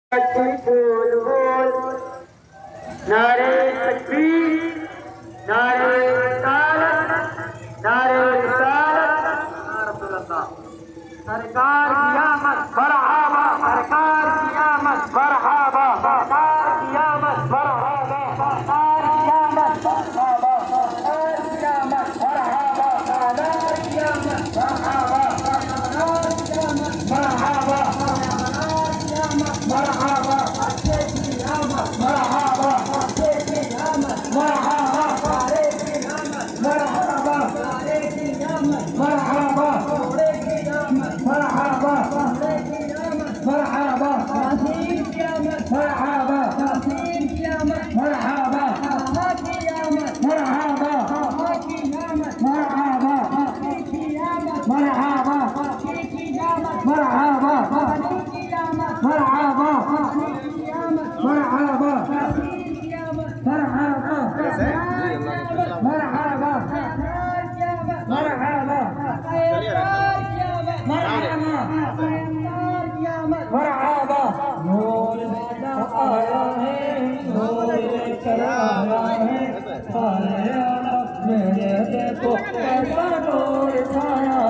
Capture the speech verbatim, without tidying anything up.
बोल बोल नारे तकबीर, नारे रिसालत, नारे रिसालत। सरकार की आमद मरहबा, सरकार की आमद मरहबा, सरकार की आमद मरहबा, सरकार की आमद मरहबा, सरकार की आमद मरहबा, सरकार की आमद मरहबा, सरकार की आमद मरहबा, मरहबा, अच्छे की आमद मरहबा, अच्छे की आमद मरहबा, सारे की आमद मरहबा, सारे की आमद मरहबा, थोड़े की आमद मरहबा, थोड़े की आमद मरहबा, कासिम की आमद मरहबा, कासिम की आमद मरहबा, अल्लाह की आमद मरहबा, अल्लाह की आमद मरहबा, की की आमद मरहबा, की की आमद मरहबा, की की आमद मरहबा, मरहबा, मरहबा, मरहबा, मरहबा, मरहबा। नूर आया है, नूर लेकर आया है, आया मेरे देखो